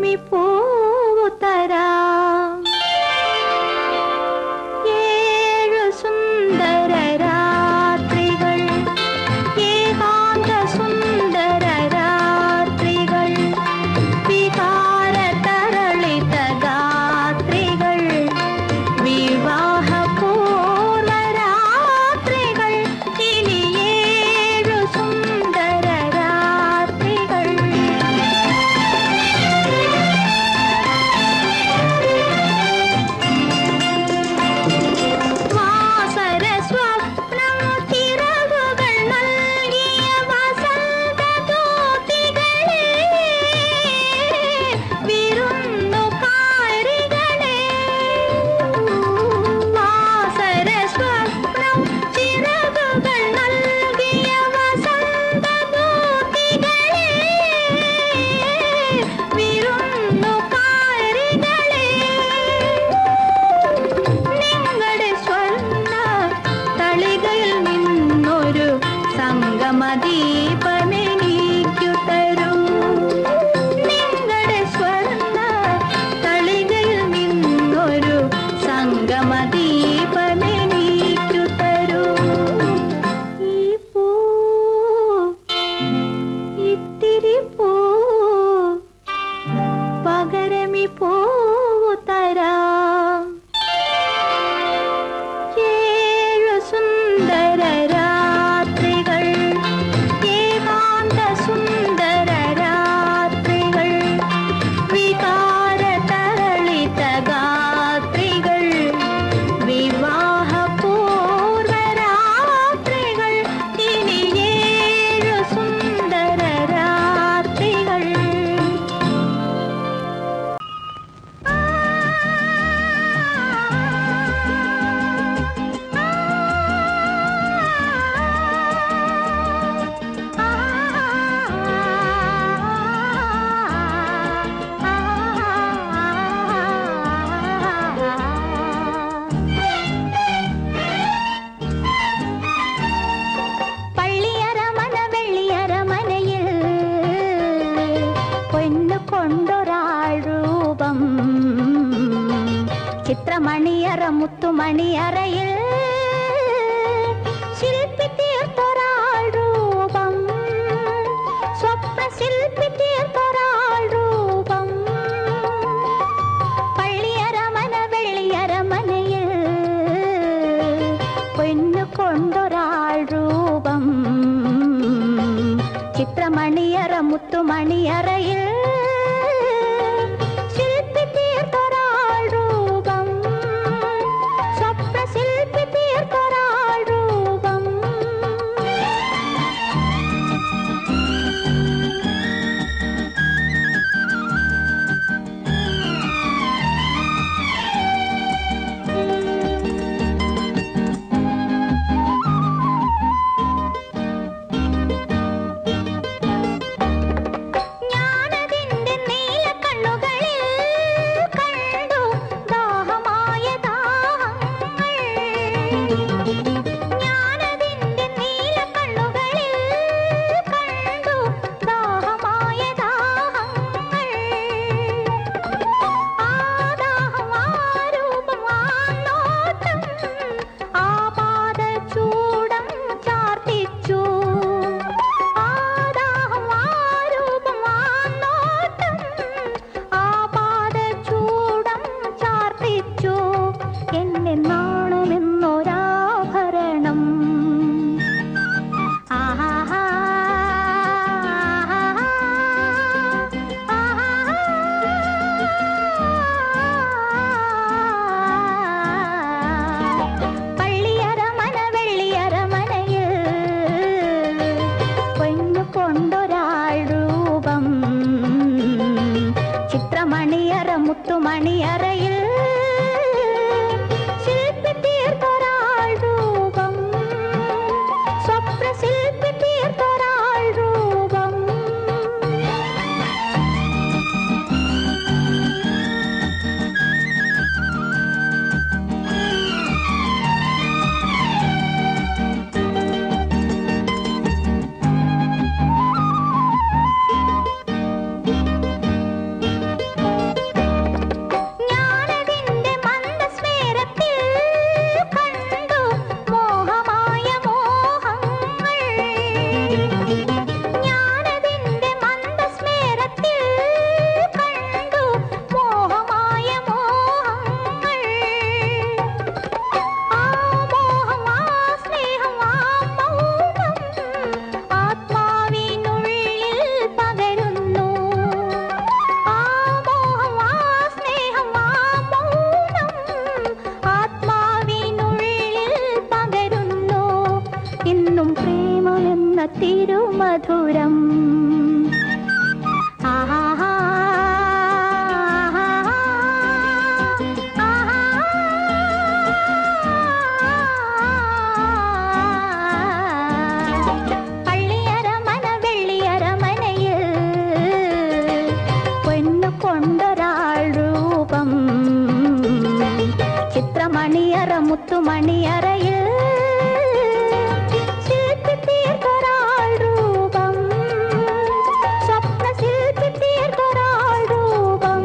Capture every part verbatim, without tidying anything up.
പകരമി പൂവു തരാം. ഏഴു സുന്ദര രാത്രികൾ, ഏകാന്ത സുന്ദര രാത്രികൾ, വികാര തരളിത ഗാത്രികൾ, വിവാഹപൂർവ രാത്രികൾ, ഇനി ഏഴു സുന്ദര രാത്രികൾ. വാസര സ്വപ്നം ചിറകുകൾ നൽകിയ വസന്തദൂതികളെ, വിരുന്നുകാരികളെ. വാസര സ്വപ്നം ചിറകുകൾ നൽകിയ വസന്തദൂതികളെ, വിരുന്നുകാരികളെ. നിങ്ങളുടെ സ്വർണ്ണ തളികയിൽ നിന്നൊരു സംഗമദീപമെനിക്കു തരൂ. നിങ്ങളുടെ സ്വർണ്ണ തളികയിൽ നിന്നൊരു സംഗമദീപമെനിക്കു തരൂ. ഈ പൂ, ഇത്തിരി പൂ, പകരമി പൂവു തരാം. ഏഴു സുന്ദര രാത്രികൾ, ഏകാന്ത സുന്ദര രാത്രികൾ, വികാര തരളിത ഗാത്രികൾ, വിവാഹപൂർവ രാത്രികൾ, ഇനി ഏഴു സുന്ദര രാത്രികൾ. പള്ളിയരമന വെള്ളിയരമനയിൽ പൊന്നു കൊണ്ടൊരാൾ രൂപം, ചിത്രമണിയറ മുത്തുമണിയറയിൽ ശില്പി തീർത്തൊരാൾ രൂപം, സ്വപ്ന ശില്പി തീർത്തൊരാൾ രൂപം. പള്ളിയരമന വെള്ളിയരമനയിൽ പൊന്നു കൊണ്ടൊരാൾ രൂപം, ചിത്രമണിയറ മുത്തുമണിയറയിൽ ശില്പി തീർത്തൊരാൾ രൂപം, സ്വപ്ന ശില്പി തീർത്തൊരാൾ രൂപം. ഞാനതിന്റെ നീലക്കണ്ണുകളിൽ കണ്ടു ദാഹമായ ദാഹങ്ങൾ. ഞാനതിന്റെ നീലക്കണ്ണുകളിൽ കണ്ടു ദാഹമായ ദാഹങ്ങൾ. ആ ദാഹം, ആ രൂപം, ആ നോട്ടം, ആ പാദചൂടം ചാർത്തിച്ചു. ആ ദാഹം, ആ രൂപം, ആ നോട്ടം, ആ പാദചൂടം ചാർത്തിച്ചു. എന്നെ നാണമെന്നൊരാഭരണം. ആഹാ, പള്ളിയരമന വെള്ളിയരമനയിൽ പൊന്നു കൊണ്ടൊരാൾ രൂപം, ചിത്രമണിയറ മുത്തുമണിയറയിൽ ശില്പി തീർത്തൊരാൾ രൂപം, സ്വപ്ന ശില്പി തീർത്തൊരാൾ രൂപം. മുത്തുമണിയറയിൽ ശില്പി തീർത്തൊരാൾ രൂപം, സ്വപ്ന ശില്പി തീർത്തൊരാൾ രൂപം.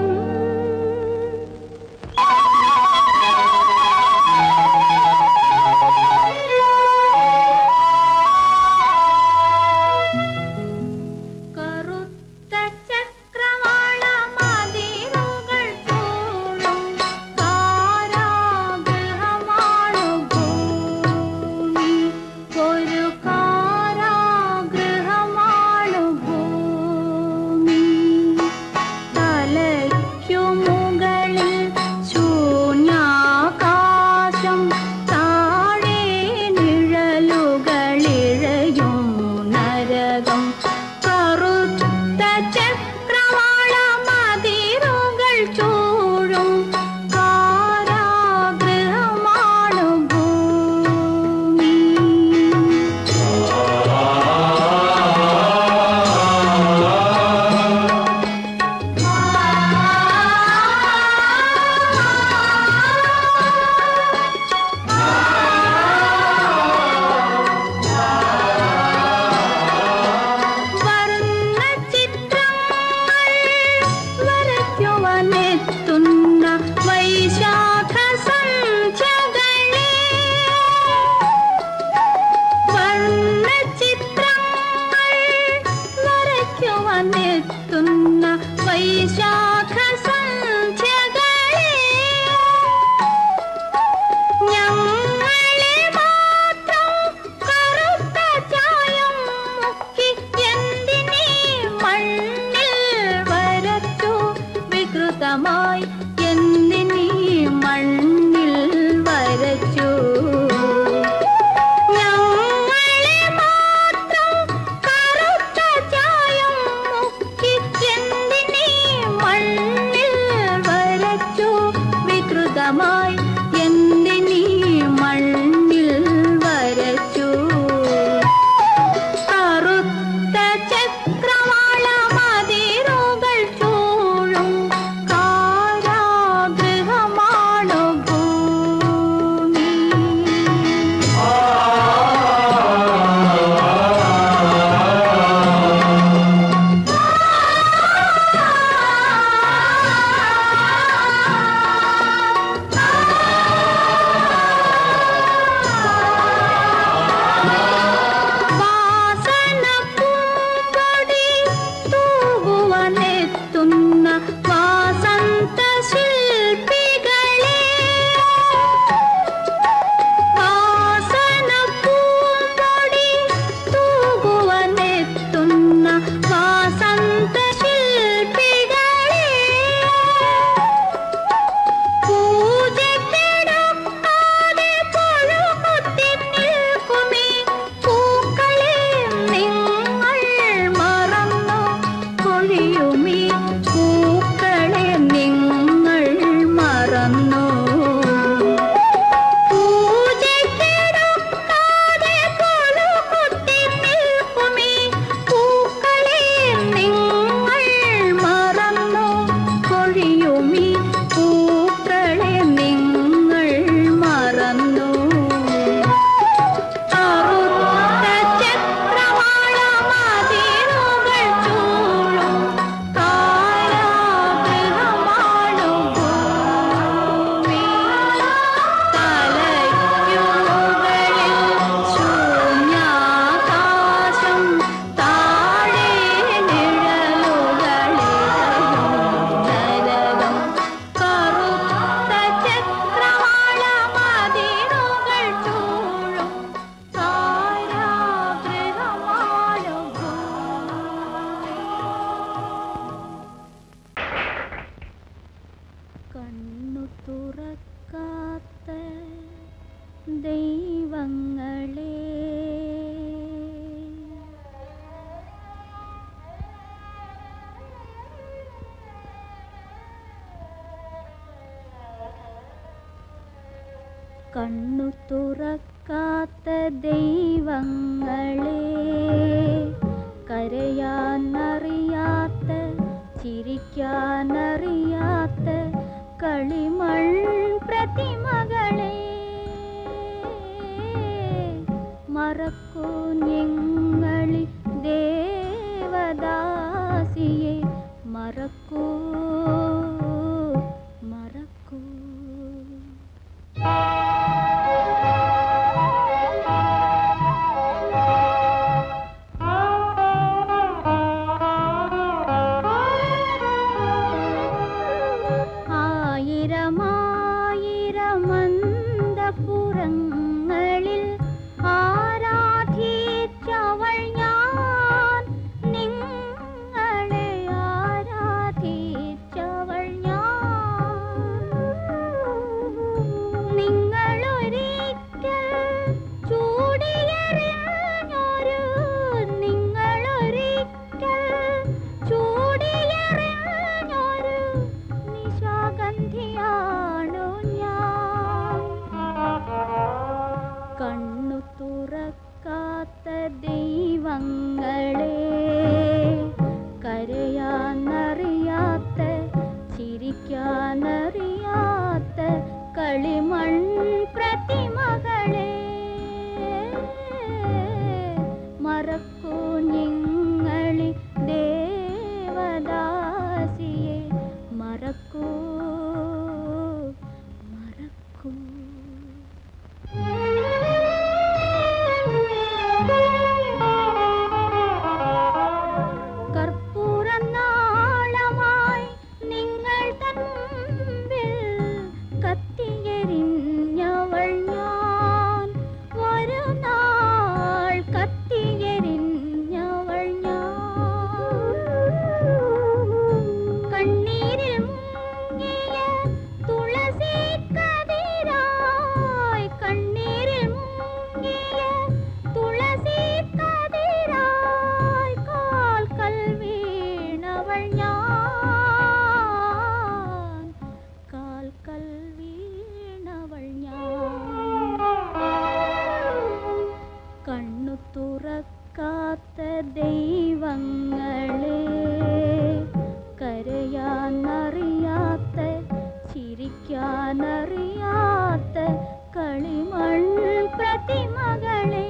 കണ്ണു തുറക്കാത്ത ദൈവങ്ങളെ, കരയാനറിയാത്ത ചിരിക്കാനറിയാത്ത കളിമൺ പ്രതിമകളെ, മറക്കൂ മറക്കൂ. ആയിരമായിരമന്തപുരങ്ങളിൽ ആരാധിച്ചവൾ ഞാൻ, നിങ്ങളെ ആരാധിച്ചവൾ ഞാൻ. നിങ്ങളൊരിക്കൽ ചൂടിയെറിഞ്ഞൊരു നിങ്ങളൊരിക്കൽ ചൂടിയെറിഞ്ഞൊരു നിശാഗന്ധിയാണു ഞാൻ. കണ്ണു തുറക്കാത്ത ദൈവങ്ങളെ, കരയാനറിയാത്ത ചിരിക്കാനറിയാത്ത കളിമൺ പ്രതിമകളെ, മറക്കൂ നിങ്ങളി ദേവദാസിയെ, മറക്കൂ മറക്കൂ. കർപ്പൂരനാളമായി നിങ്ങൾ തമ്മിൽ കത്തിയെരിഞ്ഞവൾ ഞാൻ, ഒരു നാൾ കത്തിയെരിഞ്ഞവൾ ഞാൻ. കണ്ണീരിൽ മുങ്ങിയ തുളസി കതിരായി, കണ്ണീരിൽ മുങ്ങിയ തുളസി കതിരായി കാൽക്കൽ വീണവൾ ഞാൻ, കാൽക്കൽ വീണവൾ ഞാൻ. കണ്ണു തുറക്കാത്ത ദൈവങ്ങളെ, കരയാനറിയാത്ത ചിരിക്കാനറിയാത്ത കളിമൺ പ്രതിമകളെ,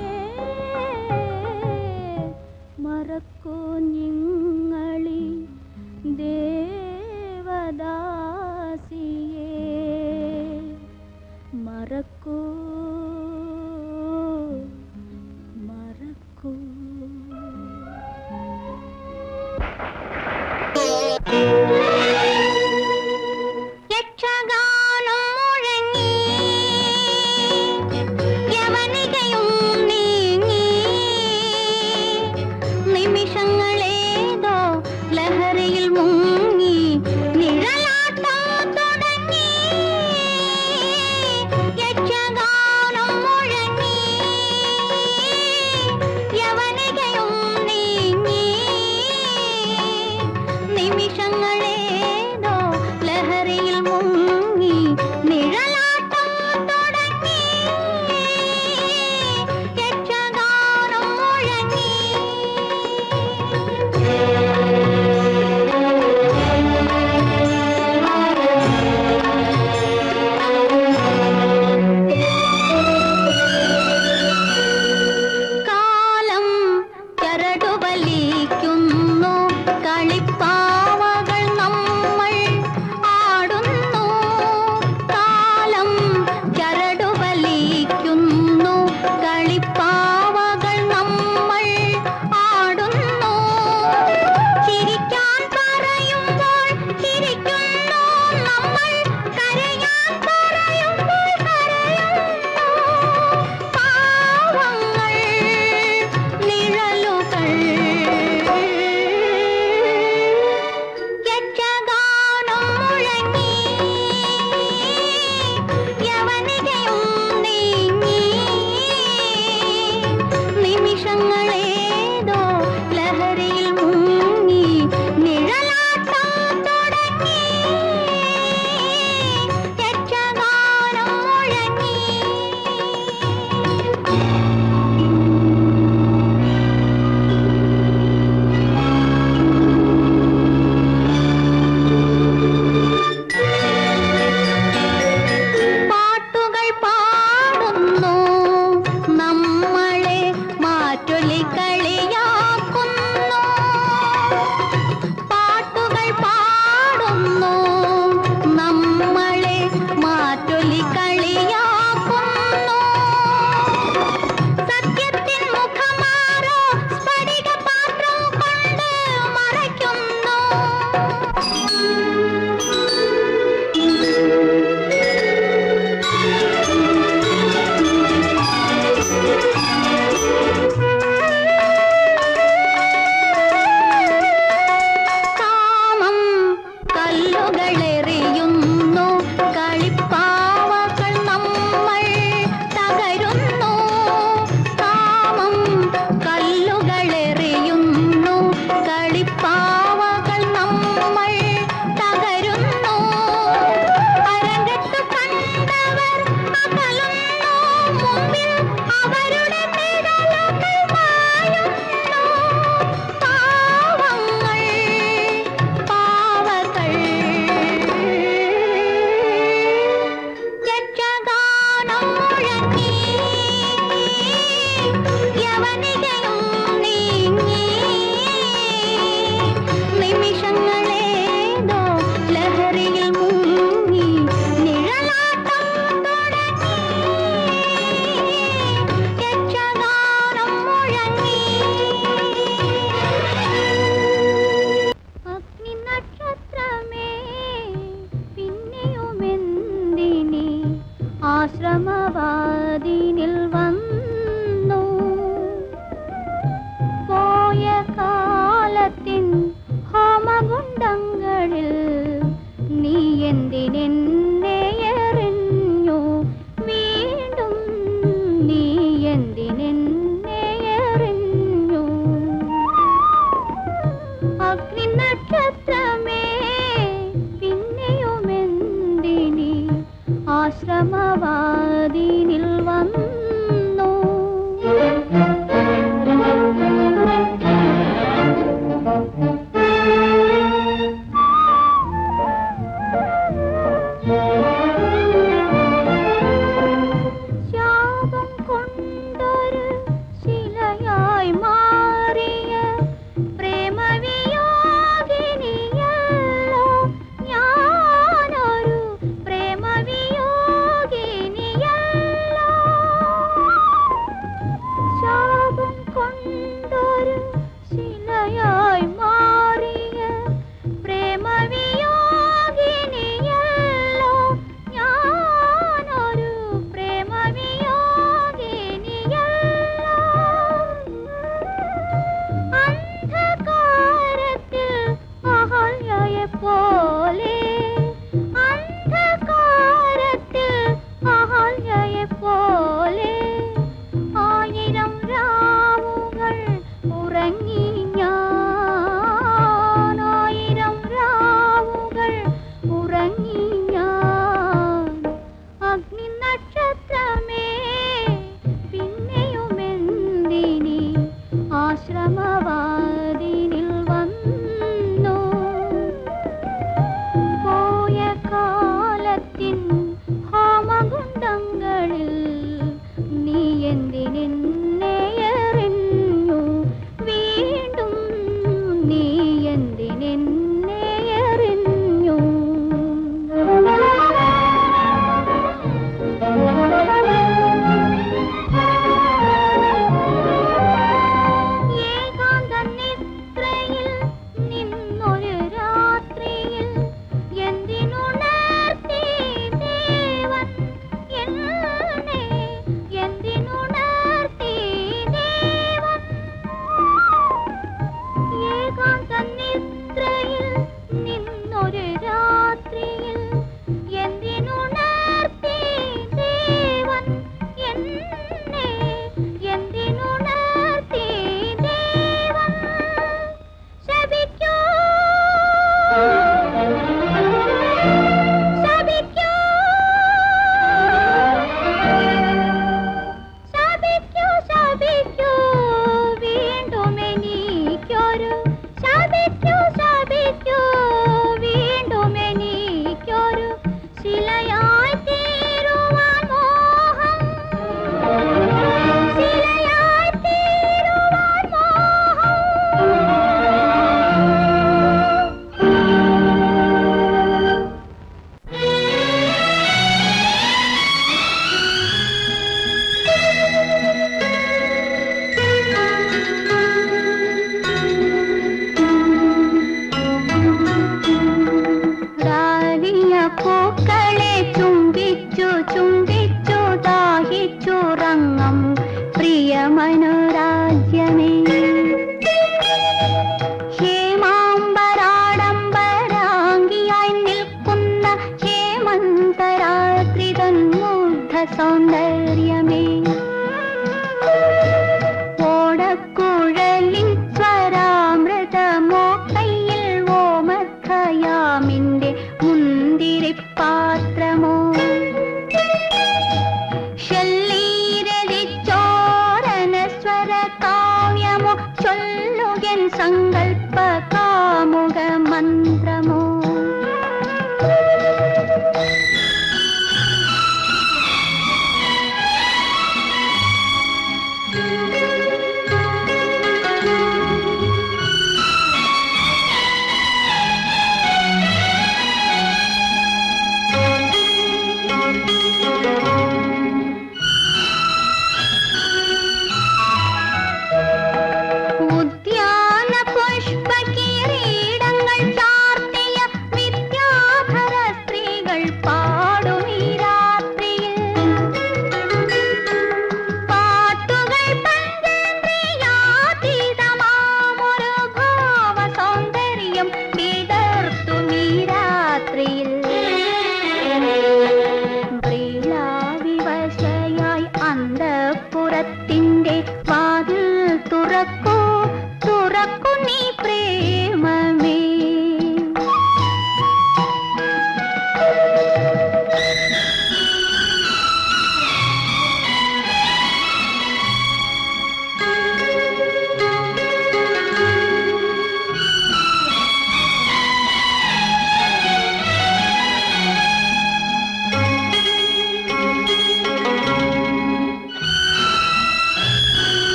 മറക്കൂ നിങ്ങളി ദേവദാസിയെ, മറക്കൂ മറക്കൂ. യക്ഷഗാനം മുഴങ്ങി, യവനികയും നീങ്ങി, നിമിഷങ്ങളേതോ ലഹരിയിൽ മുങ്ങി, നിഴലാട്ടം തുടങ്ങി. യക്ഷഗാനം മുഴങ്ങി, യവനികയും നീങ്ങി, നിമിഷങ്ങളേതോ ലഹരിയിൽ മുങ്ങി, നിഴലാട്ടം തുടങ്ങി. യക്ഷഗാനം മുഴങ്ങി. കണ്ടങ്ങളിൽ നീ എന്തിനെന്നെ എറിഞ്ഞു വീണ്ടും നീ എന്തിനെന്നെ എറിഞ്ഞു അഗ്നി നക്ഷത്രമേ പിന്നെയുമെന്തിനി ആശ്രമവാദിനിൽ വന്നു ശാപം കൊണ്ടൊരു ശിലയായി മാറിയ പ്രേമവിയോഗിനിയ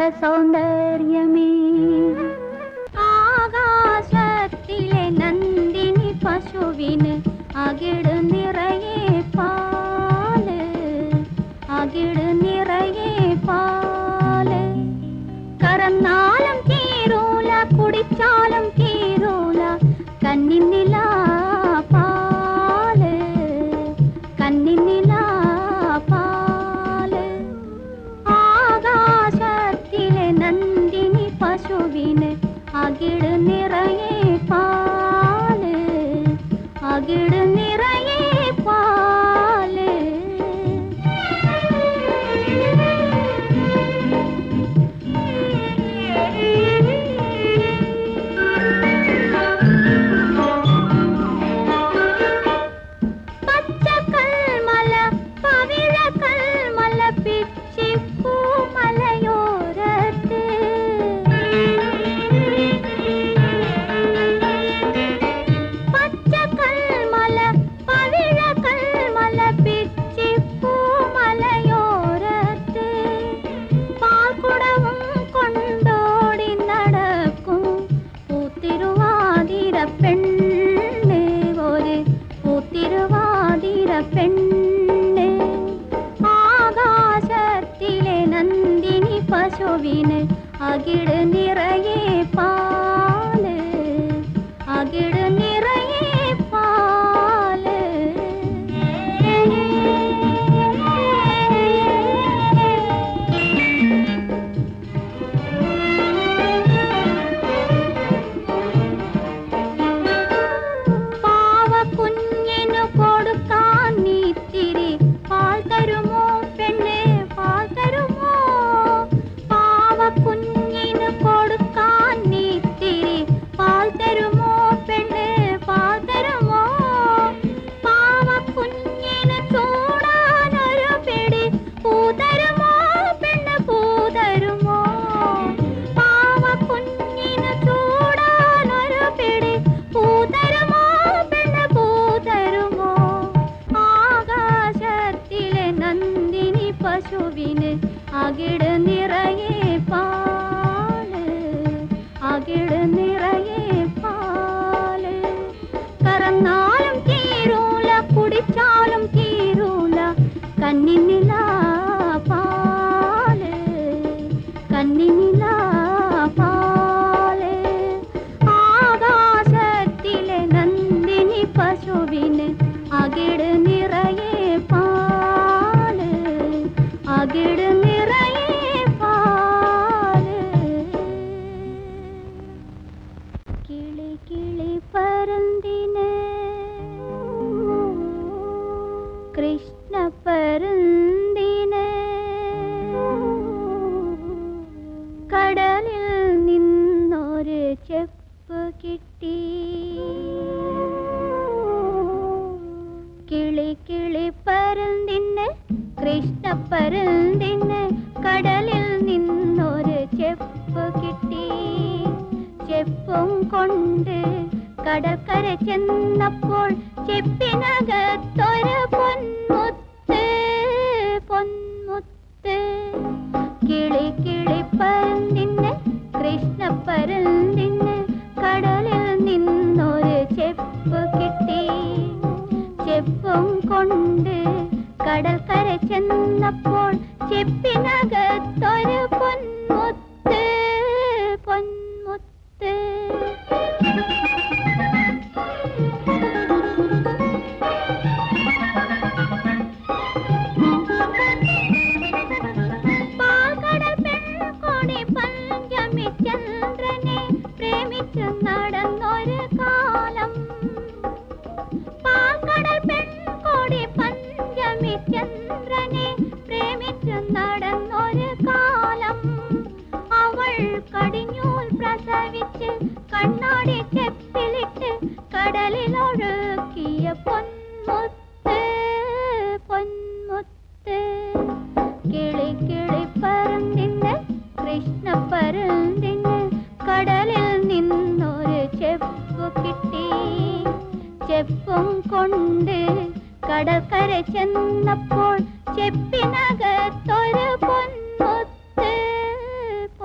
സൗന്ദര്യമേ ആകാശത്തിലെ നന്ദിനി പശുവിന് അകിട് നിറയെ പാല് അകിട് നിറയെ പാല് കറന്നാലും തീരൂല കുടിച്ചാലും തീരൂല കന്നിനില പാല് കന്നിനില പാല് ആകാശത്തിലെ നന്ദിനി പശുവിന് അകിട് നിറയെ പാല് അകിട് നിറയെ പാല് പച്ചക്കൽമല പവിഴക്കൽമല പിച്ചിപ്പൂമലയോരത്ത് പച്ചക്കൽമല പവിഴക്കൽമല പിച്ചിപ്പൂമലയോരത്ത് പാൽക്കുടവും കൊണ്ടോടി നടക്കും പൂത്തിരുവാതിര പെണ്ണ് ഒരു പൂത്തിരുവാതിര പെണ്ണ് ആകാശത്തിലെ നന്ദിനി പശുവിന് അകിട് നിറയെ പാല് അകിട് നിറയെ പാല് പാവക്കുഞ്ഞിനു കൊടുക്കാൻ നീത്തിരി പാൽ തരുമോ പെണ്ണ് പാൽ തരുമോ പാവക്കുഞ്ഞിനു കൊടുക്കാൻ നീത്തിരി പാൽ തരുമോ പെണ്ണ് പാൽ തരുമോ പാവക്കുഞ്ഞിന് ചൂടാനൊരു പിടി പൂ തരുമോ പെണ്ണ് പൂ തരുമോ പാവക്കുഞ്ഞിന് ചൂടാനൊരു പിടി പൂ തരുമോ പെണ്ണ് പൂ തരുമോ ആകാശത്തിലെ നന്ദിനി പശുവിന് അകിട് നിറയെ പാല് അകിട് നിറയെ പാല് കറന്നാലും തീരൂല കുടിച്ചാലും തീരൂല കന്നിനില പാല് കന്നിനില പാല് ആകാശത്തിലെ നന്ദിനി പശുവിന് അകിട് നിറയെ പാല് അകിട് നിറയെ പാല് കിളി കിളി പരുന്തിന് കൃഷ്ണ പരുന്തിന് കടലിൽ നിന്നൊരു ചെപ്പ് കിട്ടി കിളി കിളി പരുന്തിന് കൃഷ്ണ പരുന്തിന് കടലിൽ നിന്നൊരു ചെപ്പ് കിട്ടി ചെപ്പും കൊണ്ട് കടൽക്കര ചെന്നപ്പോൾ ചെപ്പിനകത്തൊരു പൊന്മുത്ത് പൊന്മുത്ത് കിളി കിളി പരുന്തിന് കൃഷ്ണ പരുന്തിന് കടലിൽ നിന്നൊരു ചെപ്പ് കിട്ടി ചെപ്പും കൊണ്ട് കടൽക്കര ചെന്നപ്പോൾ ചെപ്പിനകത്തൊരു പൊന്മുത്ത് പൊന്മുത്ത് പാൽക്കടൽ പെൺകൊടി പഞ്ചമി ചന്ദ്രനെ പ്രേമിച്ചു നടന്നൊരു കാലം പാൽക്കടൽ പെൺകൊടി പഞ്ചമി ചന്ദ്രനെ പ്രേമിച്ചു നടന്നൊരു കാലം അവൾ കടിഞ്ഞൂൽ പ്രസവിച്ച് കണ്ണാടി ചെപ്പിലിട്ട് കടലിലൊഴുക്കിയ പൊന്മുത്ത് പൊന്മുത്ത് കിളി കിളി പരുന്തിന് കൃഷ്ണ പരുന്തിന് കടലിൽ നിന്നൊരു ചെപ്പ് കിട്ടി ചെപ്പും കൊണ്ട് കടൽക്കര ചെന്നപ്പോൾ ചെപ്പിനകത്തൊരു പൊന്മുത്ത്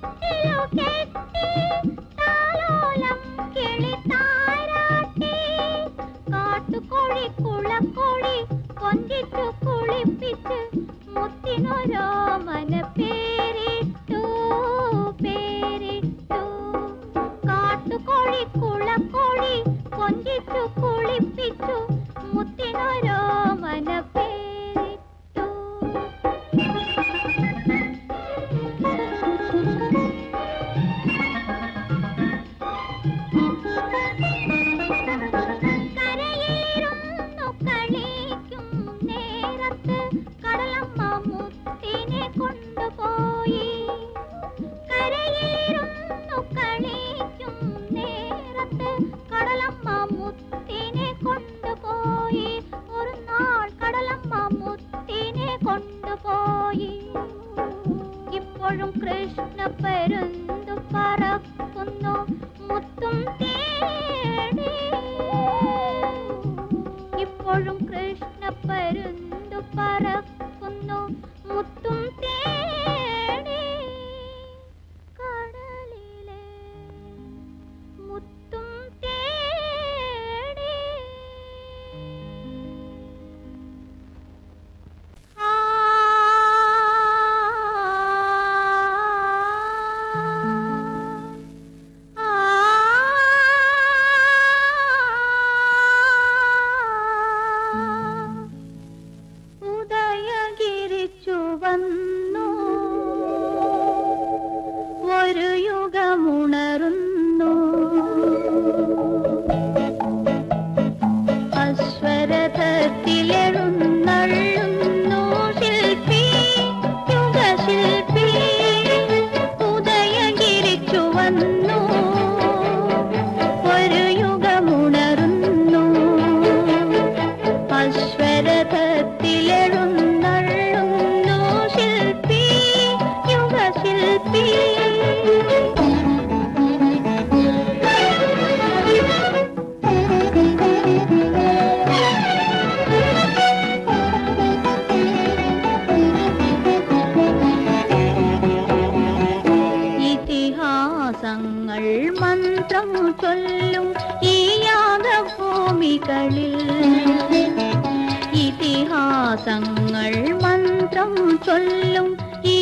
ഇതിഹാസങ്ങൾ മന്ത്രം ചൊല്ലും ഈ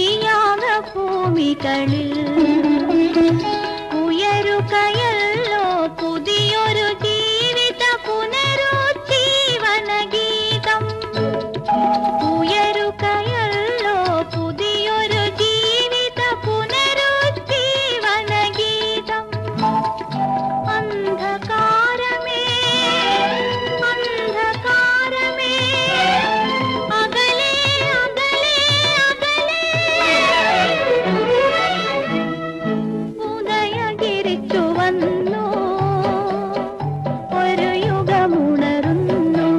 യാഗഭൂമികളിൽ ഉയരുകയല്ലോ പുതിയൊരു ജീവിത പുനരുജ്ജീവന ഗീതം. ഉയരുകയല്ലോ പുതിയൊരു ജീവിത പുനരുജ്ജീവന ഗീതം. അന്ധകാരമേ അന്ധകാരമേ അകലെ അകലെ അകലെ ഉദയഗിരിച്ചു വന്നു ഒരു യുഗമുണരുന്നു.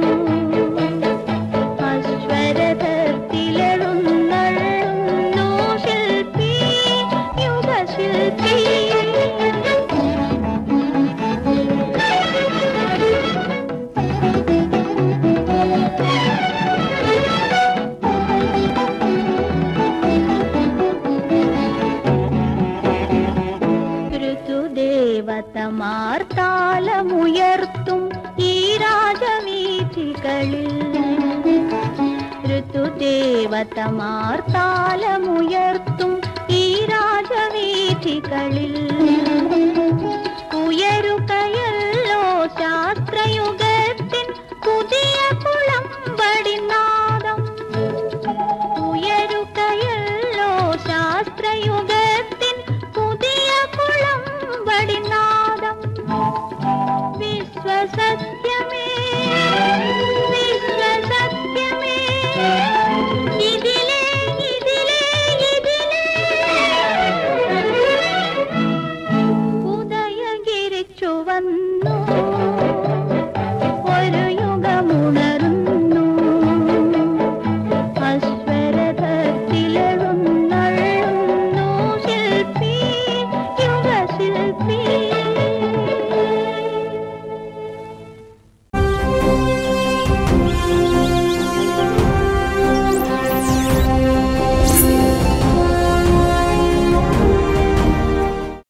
അശ്വരഥത്തിലെഴുന്നള്ളുന്നു ശില്പി യുഗശില്പി. ഋതുദേവതമാർത്താലമുയർത്തും ഈ രാജവീഥികളിൽ ഋതുദേവതമാർത്താലമുയർത്തും ഈ രാജവീഥികളിൽ ഉയരുകയല്ലോ ശാസ്ത്രയുഗത്തിൻ പുതിയ കുളം